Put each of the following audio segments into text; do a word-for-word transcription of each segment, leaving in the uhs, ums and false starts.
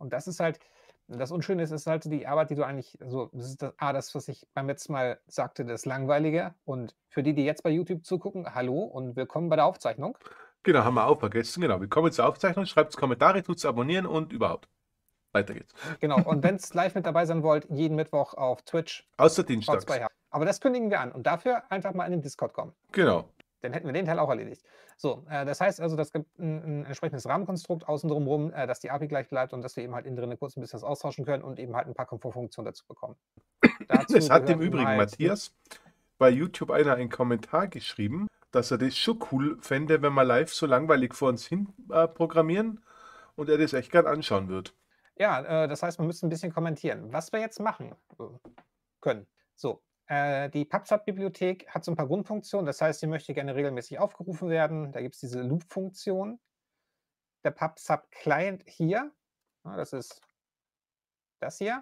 Und das ist halt das Unschöne ist ist halt die Arbeit, die du eigentlich so das ist das A, das, was ich beim letzten Mal sagte, das Langweilige. Und für die, die jetzt bei YouTube zugucken, hallo und willkommen bei der Aufzeichnung. Genau, haben wir auch vergessen. Genau, willkommen zur Aufzeichnung. Schreibt Kommentare, tut's abonnieren und überhaupt. Weiter geht's. Genau, und wenn's live mit dabei sein wollt, jeden Mittwoch auf Twitch, Außer schaut's dienstags. bei her. Aber das kündigen wir an und dafür einfach mal in den Discord kommen. Genau. Dann hätten wir den Teil auch erledigt. So, äh, das heißt also, das gibt 'n 'n entsprechendes Rahmenkonstrukt außen drum rum, äh, dass die A P I gleich bleibt und dass wir eben halt innen drinne kurz 'n bisschen was austauschen können und eben halt 'n paar Komfortfunktionen dazu bekommen. Es Dazu hat im gehört eben Übrigen halt 'n Matthias bei YouTube einer einen Kommentar geschrieben, dass er das schon cool fände, wenn wir live so langweilig vor uns hin äh, programmieren und er das echt gern anschauen wird. Ja, äh, das heißt, man müsste 'n bisschen kommentieren. Was wir jetzt machen, äh, können. So, äh, die PubSub-Bibliothek hat so 'n paar Grundfunktionen. Das heißt, die möchte gerne regelmäßig aufgerufen werden. Da gibt's diese Loop-Funktion. Der PubSub-Client hier, ne, das ist das hier.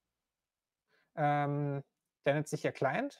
Ähm, der nennt sich ja Client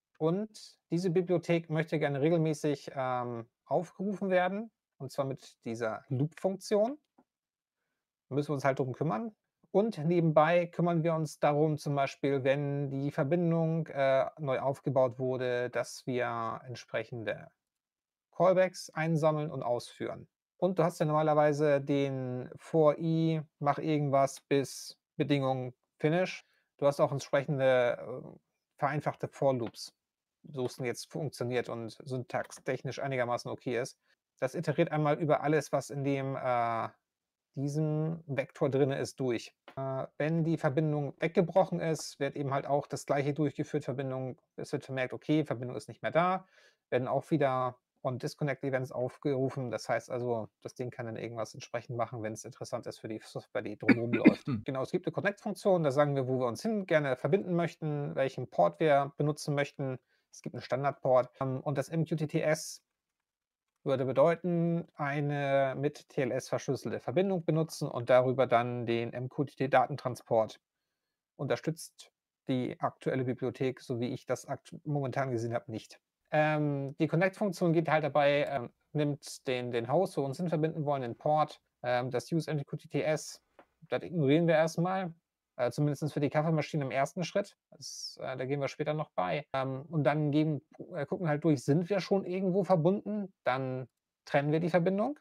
und diese Bibliothek möchte gerne regelmäßig, ähm, aufgerufen werden, und zwar mit dieser Loop-Funktion. Müssen wir uns halt drum kümmern. Und nebenbei kümmern wir uns darum, zum Beispiel, wenn die Verbindung, äh, neu aufgebaut wurde, dass wir entsprechende Callbacks einsammeln und ausführen. Und du hast ja normalerweise den for i mach irgendwas bis Bedingung finish. Du hast auch entsprechende, äh, vereinfachte for Loops, so es denn jetzt funktioniert und syntaxtechnisch einigermaßen okay ist. Das iteriert einmal über alles, was in dem, äh diesem Vektor drinne ist, durch. Äh, wenn die Verbindung weggebrochen ist, wird eben halt auch das Gleiche durchgeführt, Verbindung es wird vermerkt, okay, Verbindung ist nicht mehr da, werden auch wieder on-disconnect-Events aufgerufen. Das heißt also, das Ding kann dann irgendwas entsprechend machen, wenn's interessant ist für die Software, die drumherum läuft. Genau, es gibt 'ne Connect-Funktion, da sagen wir, wo wir uns hin gerne verbinden möchten, welchen Port wir benutzen möchten. Es gibt 'n Standardport, ähm, und das M Q T T S würde bedeuten, eine mit T L S verschlüsselte Verbindung benutzen und darüber dann den M Q T T-Datentransport. Unterstützt die aktuelle Bibliothek, so wie ich das akt momentan gesehen habe, nicht. Ähm, die Connect-Funktion geht halt dabei ähm, nimmt den den Host, wo wir uns hin verbinden wollen, den Port, ähm, das Use M Q T T S, das ignorieren wir erst mal, äh, zumindest für die Kaffeemaschine im ersten Schritt. Das äh, da gehen wir später noch bei. Ähm, und dann gehen äh, gucken halt durch, sind wir schon irgendwo verbunden? Dann trennen wir die Verbindung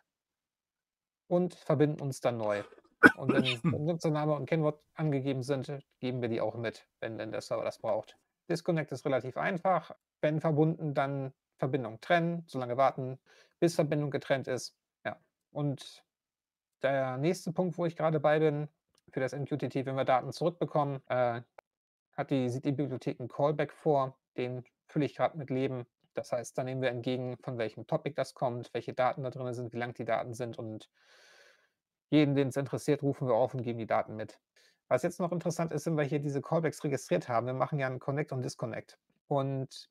und verbinden uns dann neu. Und wenn Benutzername und Kennwort angegeben sind, geben wir die auch mit, wenn denn der Server das braucht. Disconnect ist relativ einfach. Wenn verbunden, dann Verbindung trennen, so lange warten, bis Verbindung getrennt ist. Ja. Und der nächste Punkt, wo ich grade bei bin, für das M Q T T, wenn wir Daten zurückbekommen, äh, hat die sieht die Bibliothek 'n Callback vor, den fülle ich grad mit Leben. Das heißt, da nehmen wir entgegen, von welchem Topic das kommt, welche Daten da drinne sind, wie lang die Daten sind und jeden, den's interessiert, rufen wir auf und geben die Daten mit. Was jetzt noch interessant ist, wenn wir hier diese Callbacks registriert haben, wir machen ja 'n Connect und Disconnect. Und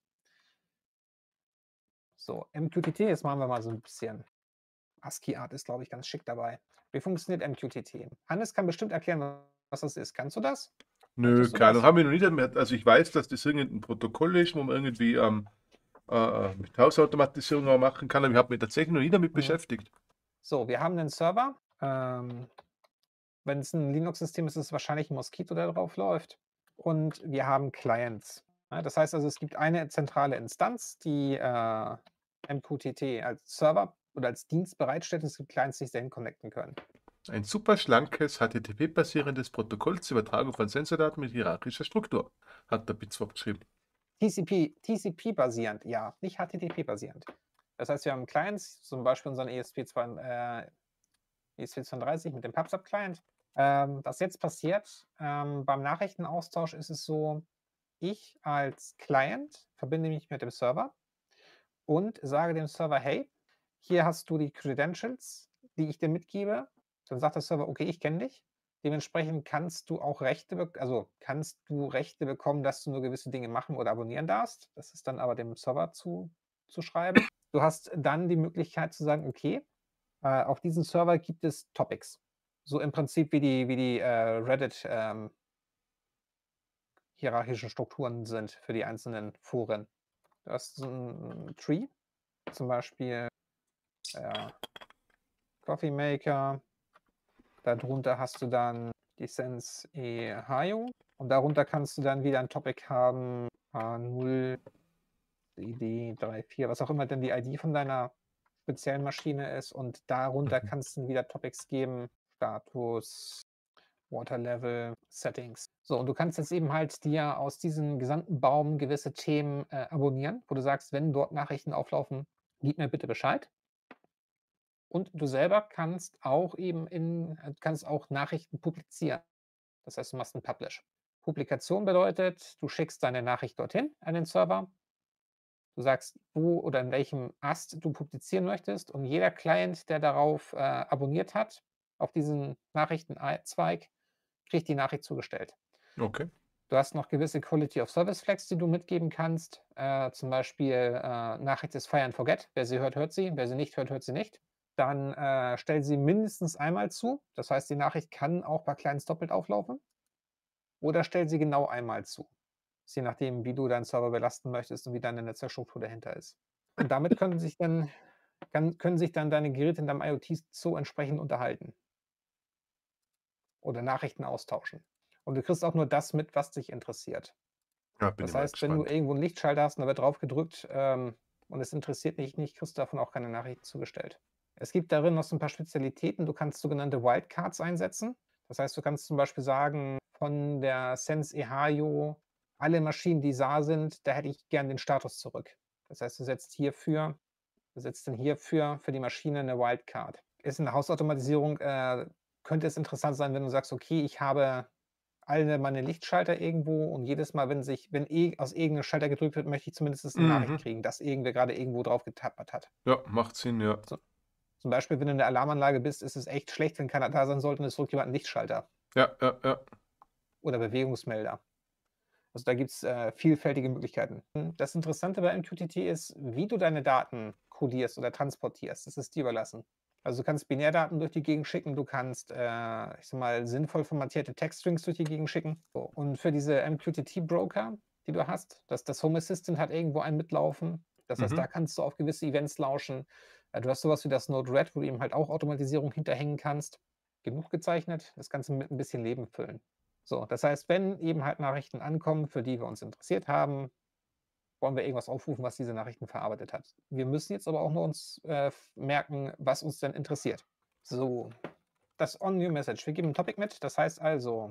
so, M Q T T, jetzt machen wir mal so 'n bisschen ASCII-Art ist, glaube ich, ganz schick dabei. Wie funktioniert M Q T T? Hannes kann bestimmt erklären, was das ist. Kannst du das? Nö, Möchtest du keine Ahnung, das? haben wir noch nie damit also, ich weiß, dass das irgend 'n Protokoll ist, wo man irgendwie, ähm, äh, äh, mit Hausautomatisierung auch machen kann, aber ich habe mich tatsächlich noch nie damit Mhm. beschäftigt. So, wir haben 'nen Server. Ähm, wenn's 'n Linux-System ist, ist es wahrscheinlich 'n Moskito, der drauf läuft. Und wir haben Clients. Ne, das heißt also, es gibt eine zentrale Instanz, die, äh, M Q T T als Server oder als Dienst bereitstellt. Es gibt Clients, die sich dahin connecten können. Ein super schlankes H T T P-basierendes Protokoll zur Übertragung von Sensordaten mit hierarchischer Struktur, hat der Bitswap geschrieben. T C P T C P-basierend, ja, nicht H T T P-basierend. Das heißt, wir haben Clients, zum Beispiel unseren E S P zwei äh, E S P zweiunddreißig mit dem PubSub-Client. Ähm, was jetzt passiert, ähm, beim Nachrichtenaustausch ist es so, ich als Client verbinde mich mit dem Server und sage dem Server: „Hey, hier hast du die Credentials, die ich dir mitgebe.“ Dann sagt der Server: „Okay, ich kenne dich. Dementsprechend kannst du auch Rechte bek also, kannst du Rechte bekommen, dass du nur gewisse Dinge machen oder abonnieren darfst.“ Das ist dann aber dem Server zu zuschreiben. Du hast dann die Möglichkeit zu sagen: „Okay, äh, auf diesem Server gibt es Topics.“ So im Prinzip wie die wie die, äh, Reddit, ähm hierarchischen Strukturen sind für die einzelnen Foren. Du hast so 'n Tree, zum Beispiel, ja, Coffee Maker. Da drunter hast du dann die Sense Ohio. Und darunter kannst du dann wieder ein Topic haben, H null, I D drei vier, was auch immer denn die I D von deiner speziellen Maschine ist. Und darunter Mhm. kannst du wieder Topics geben, Status, Water Level, Settings. So, und du kannst jetzt eben halt dir aus diesem gesamten Baum gewisse Themen äh, abonnieren, wo du sagst, wenn dort Nachrichten auflaufen, gib mir bitte Bescheid. Und du selber kannst auch eben in, äh, kannst auch Nachrichten publizieren. Das heißt, du machst einen Publish. Publikation bedeutet, du schickst deine Nachricht dorthin an den Server. Du sagst, wo oder in welchem Ast du publizieren möchtest, und jeder Client, der darauf äh, abonniert hat, auf diesen Nachrichtenzweig, kriegt die Nachricht zugestellt. Okay. Du hast noch gewisse Quality of Service Flags, die du mitgeben kannst. Äh, zum Beispiel äh, Nachricht ist Fire and Forget. Wer sie hört, hört sie. Wer sie nicht hört, hört sie nicht. Dann äh, stell sie mindestens einmal zu. Das heißt, die Nachricht kann auch bei Clients doppelt auflaufen. Oder stell sie genau einmal zu. Das ist je nachdem, wie du deinen Server belasten möchtest und wie deine Netzwerkstruktur dahinter ist. Und damit können sich dann, kann, können sich dann deine Geräte in deinem IoT-Zoo entsprechend unterhalten oder Nachrichten austauschen. Und du kriegst auch nur das mit, was dich interessiert. Ja, bin Das ich mal heißt, wenn du gespannt. irgendwo einen Lichtschalter hast und da wird drauf gedrückt ähm, und es interessiert dich nicht, kriegst du davon auch keine Nachrichten zugestellt. Es gibt darin noch so ein paar Spezialitäten. Du kannst sogenannte Wildcards einsetzen. Das heißt, du kannst zum Beispiel sagen, von der Sense Ohio, alle Maschinen, die S A R sind, da hätte ich gern den Status zurück. Das heißt, du setzt hierfür, du setzt dann hierfür für die Maschine eine Wildcard. Ist in der Hausautomatisierung, äh, könnte es interessant sein, wenn du sagst, okay, ich habe alle meine Lichtschalter irgendwo und jedes Mal, wenn sich, wenn eh aus irgendeinem Schalter gedrückt wird, möchte ich zumindest eine Nachricht Mhm. kriegen, dass irgendwer gerade irgendwo drauf getappert hat. Ja, macht Sinn, ja. So, zum Beispiel, wenn du in der Alarmanlage bist, ist es echt schlecht, wenn keiner da sein sollte und es drückt jemand einen Lichtschalter Ja, ja, ja. oder Bewegungsmelder. Also da gibt es äh, vielfältige Möglichkeiten. Das Interessante bei M Q T T ist, wie du deine Daten kodierst oder transportierst. Das ist dir überlassen. Also du kannst Binärdaten durch die Gegend schicken, du kannst, äh, ich sag mal, sinnvoll formatierte Textstrings durch die Gegend schicken. So. Und für diese M Q T T-Broker, die du hast, das, das Home Assistant hat irgendwo einen mitlaufen. Das heißt, Mhm. da kannst du auf gewisse Events lauschen. Äh, du hast sowas wie das Node-RED, wo du eben halt auch Automatisierung hinterhängen kannst. Genug gezeichnet, das Ganze mit ein bisschen Leben füllen. So, das heißt, wenn eben halt Nachrichten ankommen, für die wir uns interessiert haben, wollen wir irgendwas aufrufen, was diese Nachrichten verarbeitet hat. Wir müssen jetzt aber auch nur uns äh, merken, was uns denn interessiert. So, das On-New-Message. Wir geben ein Topic mit. Das heißt also,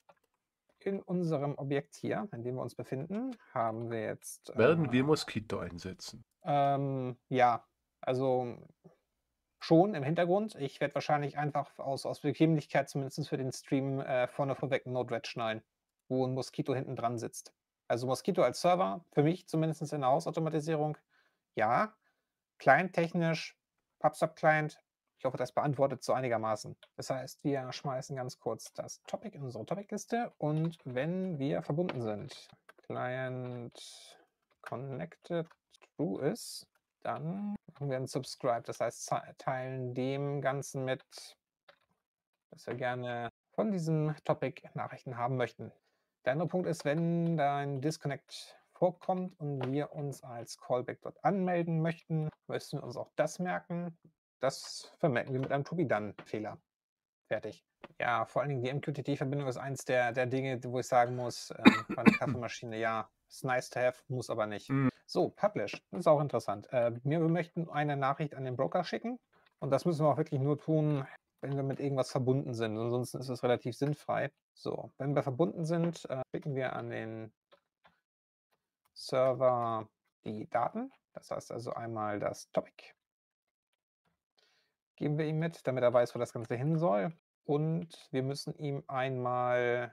in unserem Objekt hier, in dem wir uns befinden, haben wir jetzt... Werden wir Äh, Moskito einsetzen? ähm, ja, also schon im Hintergrund. Ich werde wahrscheinlich einfach aus, aus Bequemlichkeit zumindest für den Stream äh, vorne vorweg ein Node-RED schneiden, wo ein Moskito hinten dran sitzt. Also Moskito als Server, für mich zumindest in der Hausautomatisierung, ja. Client-technisch, PubSub-Client, ich hoffe, das beantwortet so einigermaßen. Das heißt, wir schmeißen ganz kurz das Topic in unsere Topic-Liste und wenn wir verbunden sind, Client connected true ist, dann machen wir ein Subscribe. Das heißt, teilen dem Ganzen mit, dass wir gerne von diesem Topic Nachrichten haben möchten. Der andere Punkt ist, wenn dein Disconnect vorkommt und wir uns als Callback dort anmelden möchten, müssen wir uns auch das merken. Das vermerken wir mit einem To-Be-Done-Fehler. Fertig. Ja, vor allen Dingen die M Q T T-Verbindung ist eins der, der Dinge, wo ich sagen muss, ähm, bei einer Kaffeemaschine, ja, ist nice to have, muss aber nicht. Mhm. So, Publish, das ist auch interessant. Äh, wir möchten eine Nachricht an den Broker schicken und das müssen wir auch wirklich nur tun, wenn wir mit irgendwas verbunden sind. Ansonsten ist es relativ sinnfrei. So, wenn wir verbunden sind, äh, schicken wir an den Server die Daten. Das heißt also einmal das Topic. Geben wir ihm mit, damit er weiß, wo das Ganze hin soll. Und wir müssen ihm einmal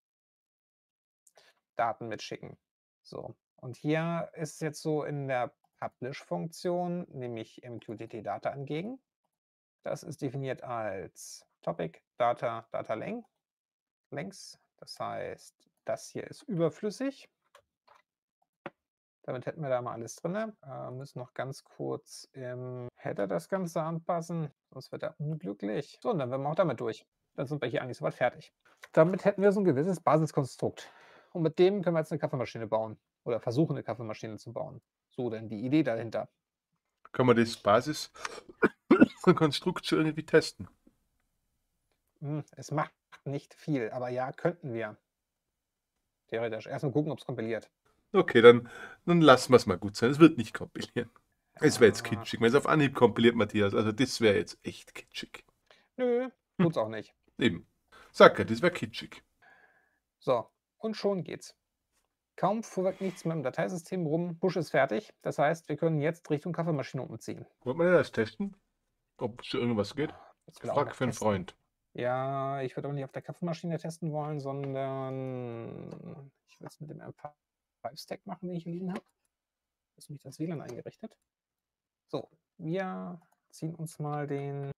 Daten mitschicken. So, und hier ist es jetzt so in der Publish-Funktion, nehme ich M Q T T-Data entgegen. Das ist definiert als Topic, Data, Data Length, Lengths. Das heißt, das hier ist überflüssig. Damit hätten wir da mal alles drin. Äh, müssen noch ganz kurz im Header das Ganze anpassen, sonst wird er unglücklich. So, und dann werden wir auch damit durch. Dann sind wir hier eigentlich soweit fertig. Damit hätten wir so ein gewisses Basiskonstrukt. Und mit dem können wir jetzt eine Kaffeemaschine bauen. Oder versuchen, eine Kaffeemaschine zu bauen. So denn die Idee dahinter. Kann man das Basiskonstrukt schon irgendwie testen? Hm, es macht nicht viel, aber ja, könnten wir. Theoretisch. Erst mal gucken, ob es kompiliert. Okay, dann, dann lassen wir es mal gut sein. Es wird nicht kompilieren. Es wäre jetzt Äh, kitschig, wenn es auf Anhieb kompiliert, Matthias. Also das wäre jetzt echt kitschig. nö, Hm, tut's auch nicht. eben. Sag ja, das wäre kitschig. So, und schon geht's. Kaum fuhr nichts mehr im Dateisystem rum, Push ist fertig. Das heißt, wir können jetzt Richtung Kaffeemaschine umziehen. Wollt man das testen? Ob schon irgendwas geht? Das Ich will auch frag noch für einen testen. Freund. Ja, ich würde aber nicht auf der Kaffeemaschine testen wollen, sondern ich will es mit dem M fünf Stack machen, den ich hier liegen habe. Das ist nämlich das W L A N eingerichtet. So, wir ziehen uns mal den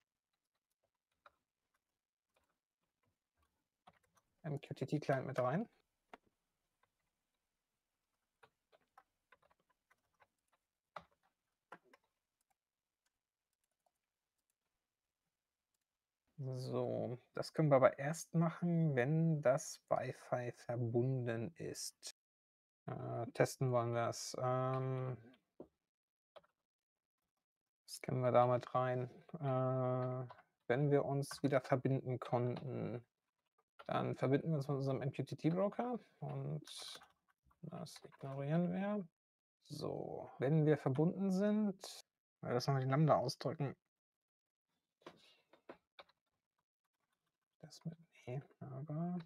M Q T T-Client mit rein. So, das können wir aber erst machen, wenn das Wi-Fi verbunden ist. Äh, testen wollen wir es. Ähm, was können wir damit rein? Äh, wenn wir uns wieder verbinden konnten, dann verbinden wir uns mit unserem M Q T T-Broker und das ignorieren wir. So, wenn wir verbunden sind, weil das nochmal die Lambda ausdrücken. Das mit, nee, aber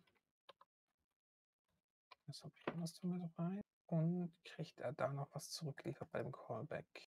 das habe ich was mit rein. Und kriegt er da noch was zurückliefert beim Callback?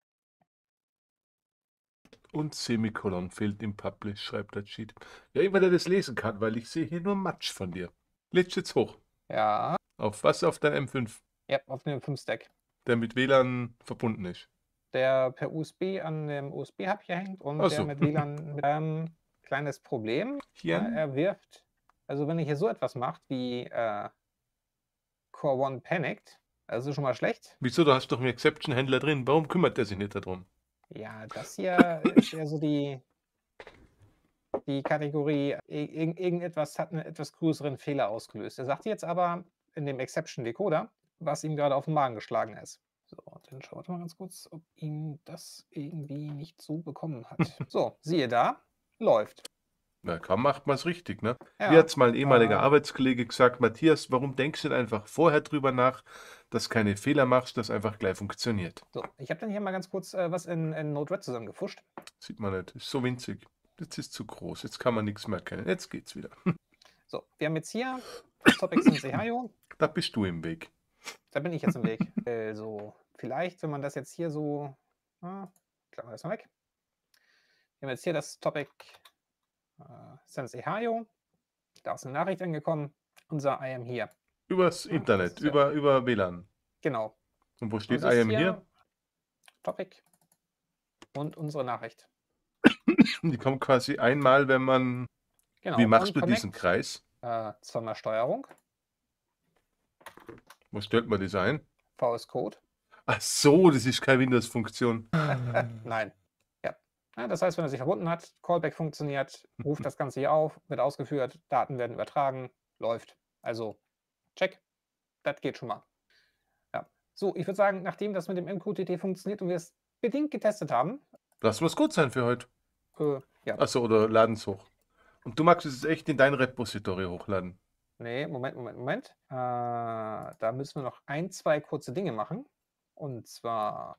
Und Semikolon fehlt im Publish, schreibt der Cheat. Ja, immer der das lesen kann, weil ich sehe hier nur Matsch von dir. Lädst jetzt hoch. Ja, Auf was? Auf dein M fünf, ja, auf dem fünf Stack. der mit W L A N verbunden ist. Der per U S B an dem U S B-Hub hier hängt und Ach der so. mit W L A N. Ähm, kleines Problem. Hier. Ja, er wirft, also wenn er hier so etwas macht wie äh, Core One Panicked, also schon mal schlecht. Wieso? Du hast doch einen Exception-Händler drin. Warum kümmert der sich nicht darum? Ja, das hier ist eher so die, die Kategorie, ir irgendetwas hat einen etwas größeren Fehler ausgelöst. Er sagt jetzt aber in dem Exception Decoder, was ihm gerade auf den Magen geschlagen ist. So, dann schauen wir mal ganz kurz, ob ihn das irgendwie nicht so bekommen hat. So, siehe da, läuft. Na, kaum macht man es richtig, ne? Ja, Wie hat's mal ein ehemaliger äh, Arbeitskollege gesagt, Matthias, warum denkst du denn einfach vorher drüber nach, dass keine Fehler machst, dass einfach gleich funktioniert? So, ich habe dann hier mal ganz kurz äh, was in, in Node-RED zusammengefuscht. Sieht man nicht, ist so winzig. Jetzt ist zu groß, jetzt kann man nichts mehr erkennen. Jetzt geht's wieder. So, wir haben jetzt hier das Topic Sensei-Hayo. Da bist du im Weg. Da bin ich jetzt im Weg. Also, vielleicht, wenn man das jetzt hier so. Ah, klappen wir das mal weg. Wir haben jetzt hier das Topic äh, Sensei-Hayo. Da ist eine Nachricht angekommen. Unser I am here. Übers Ja, Internet, ja, über, über W L A N. genau. Und wo steht Und I am here? Topic und unsere Nachricht. Die kommt quasi einmal, wenn man. Genau. Wie machst und du Connect, diesen Kreis? Äh, zweimal Steuerung. Wo stellt man das ein? V S Code. Ach so, das ist keine Windows-Funktion. Nein. Ja. Ja. Das heißt, wenn er sich verbunden hat, Callback funktioniert, ruft das Ganze hier auf, wird ausgeführt, Daten werden übertragen, läuft. Also, check. Das geht schon mal. Ja. So, ich würde sagen, nachdem das mit dem M Q T T funktioniert und wir es bedingt getestet haben. Lass was gut sein für heute. Äh, ja. Achso, oder laden es hoch. Und du magst es jetzt echt in dein Repository hochladen. Nee, Moment, Moment, Moment. Äh, da müssen wir noch ein, zwei kurze Dinge machen. Und zwar.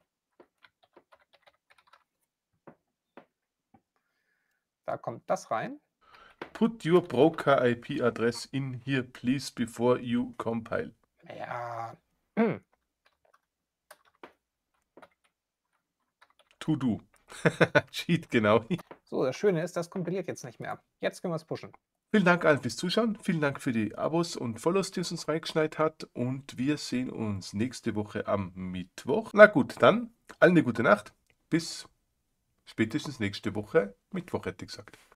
Da kommt das rein. Put your broker I P address in here, please, before you compile. Ja. To do. Cheat, genau. So, das Schöne ist, das kompiliert jetzt nicht mehr. Jetzt können wir es pushen. Vielen Dank allen fürs Zuschauen. Vielen Dank für die Abos und Follows, die es uns reingeschneit hat. Und wir sehen uns nächste Woche am Mittwoch. Na gut, dann allen eine gute Nacht. Bis spätestens nächste Woche Mittwoch, hätte ich gesagt.